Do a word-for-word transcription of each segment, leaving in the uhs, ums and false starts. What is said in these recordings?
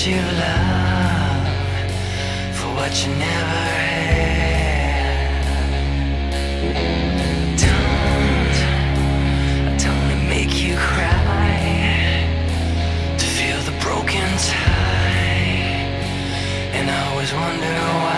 you love for what you never had. Don't, don't let me make you cry, to feel the broken tie, and I always wonder why.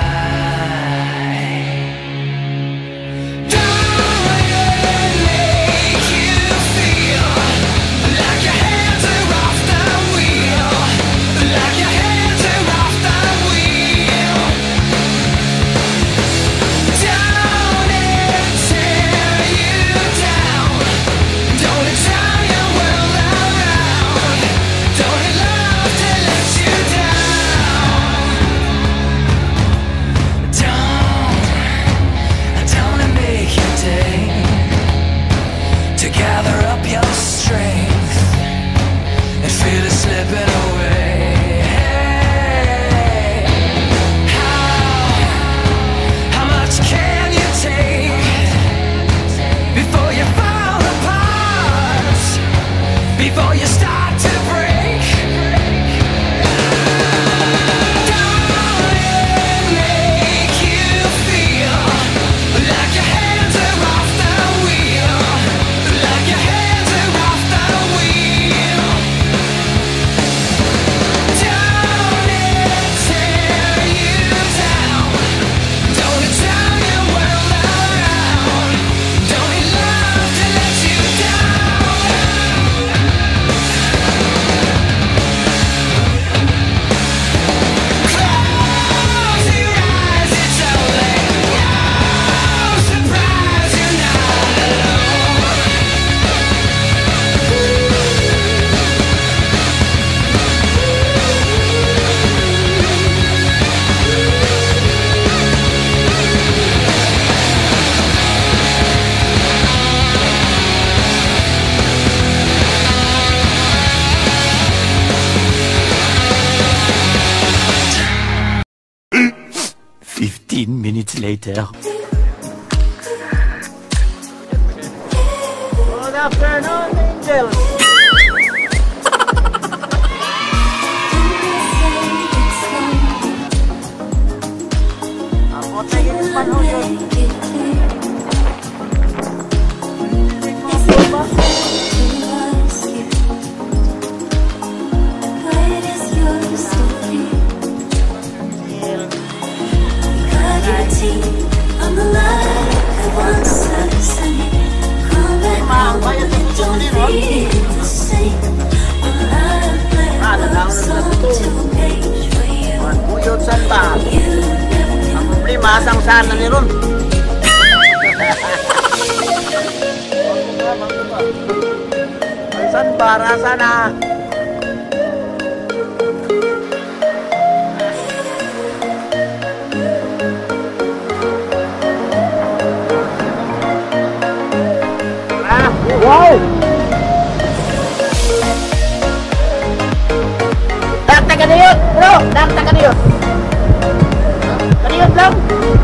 Before you start to break, don't it make you feel like your hands are off the wheel, like your hands are off the wheel? Don't it tear you down? Don't it turn your world around? Don't it love to let you down? Fifteen minutes later. Good afternoon, Angel. Ako tayo ng Manjuyod. I'm the light that once set us free. Come back home, don't feel the same. Well, I've left a song to page for you. Manjuyod sandbar. You never Ang problema, asang saan na niron? Ang sandbar, asa na? Wow! Dakta kaniyot, bro! Dakta kaniyot! Kaniyot lang!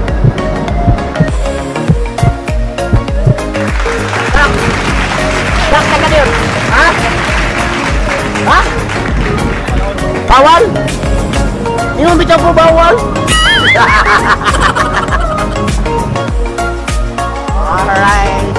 Dak! Dakta kaniyot! Ha? Ha? Bawal? Hindi mo bitaw po bawal? Alright!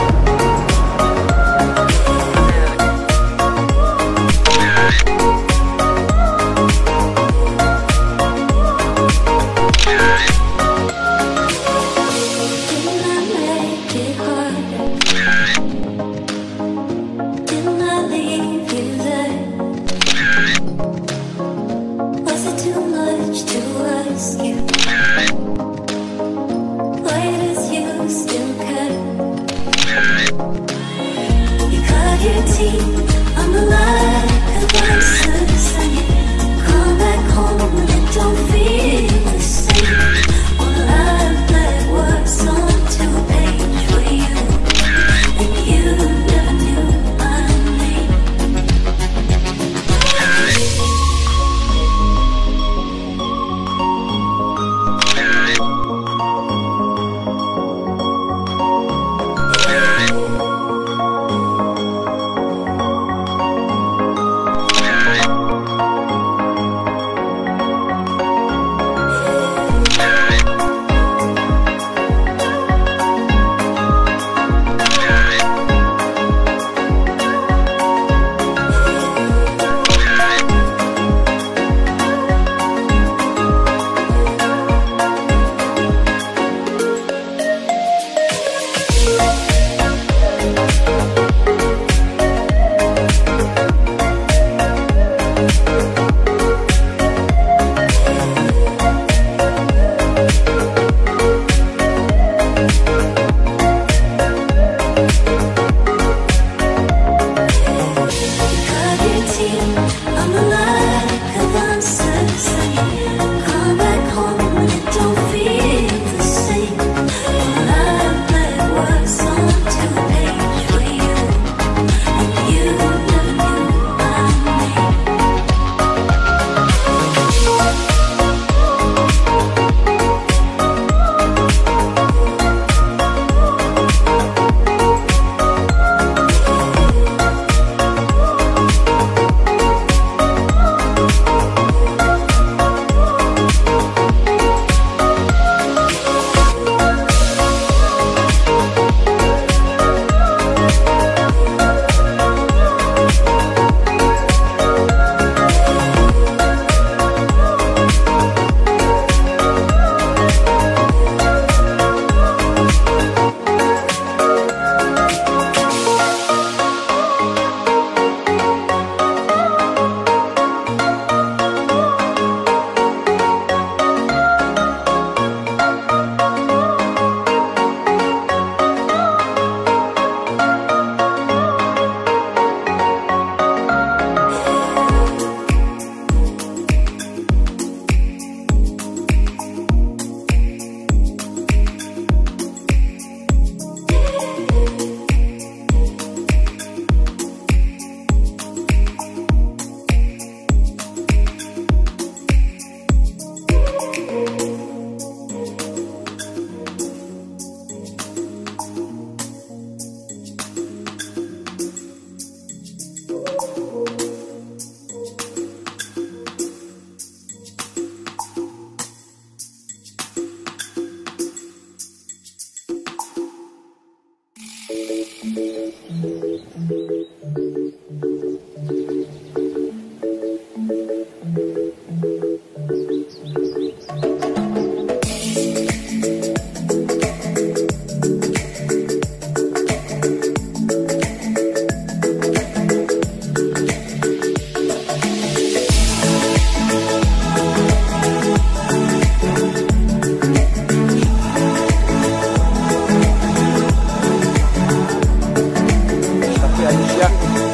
Alicia.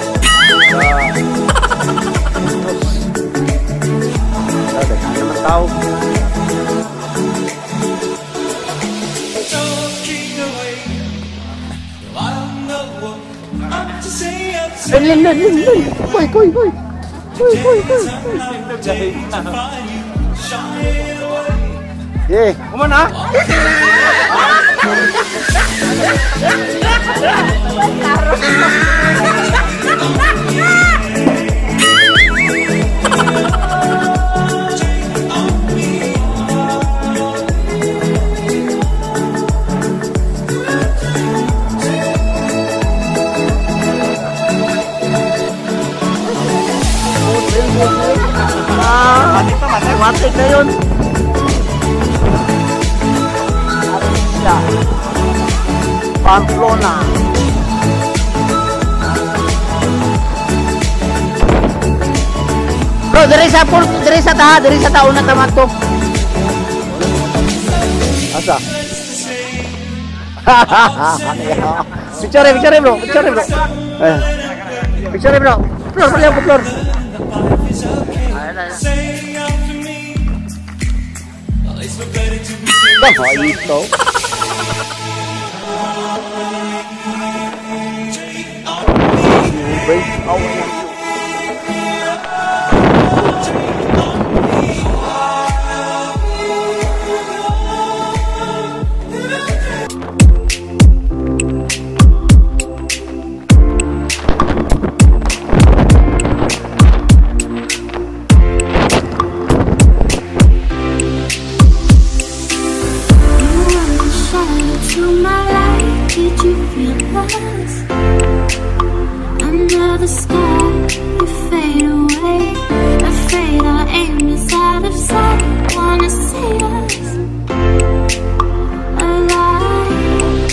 Ah, daghan naman tao. Lin, lin, lin, lin, lin. Koy, koy, koy. Koy, koy, koy. Eh, kumana? Ah, matik na yun. Alicia, Pamplona. Bro, dari sa pul, dari sa ta, dari sa taon na tamat to. Asa? Picture, picture bro, picture bro. Eh. Picture bro. Flor, balik ako flor. Bah, ito. Break out. Under the sky, you fade away. Afraid our aim is out of sight. Wanna see us alive.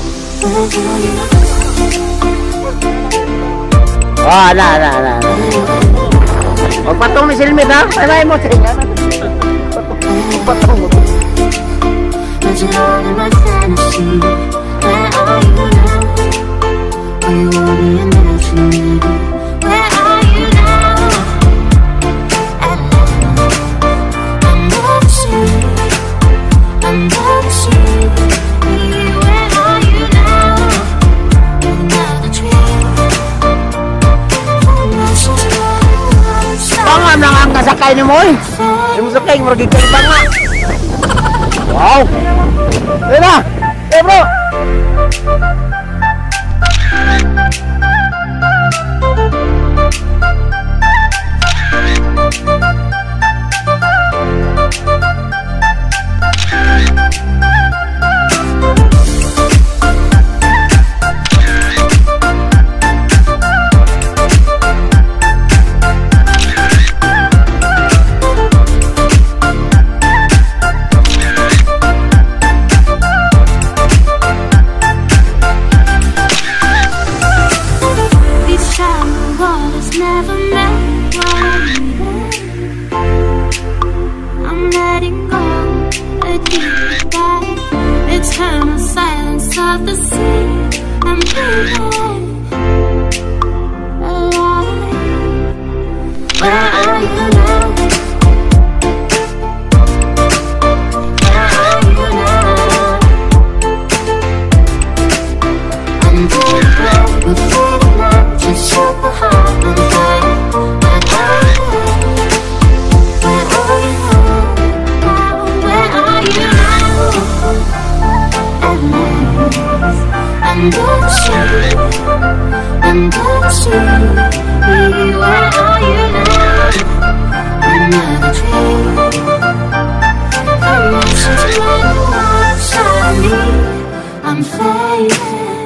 Ah, na, na, na, na. Huwag patong may silmit ha. Ay, mo siya. Huwag patong mo. But you're all in my fantasy. Where are you now? You want me in there tonight. Where are you now? Under the sea, under the sea. Where are you now? Under the tree. Pangan lang ang kasakay ni mo eh. Yung sakay, maragig ka iba nga. Wow! Ayun na! Eh bro! Eternal silence of the sea. I'm breathing alive. Where are you now? Where are you now? I'm dead with fading light. Just shoot my heart on fire. Where are you? Where are you now? Where are you now? Under the sea, under the sea. Where are you now? Under the tree. The emotions run inside me. I'm fading.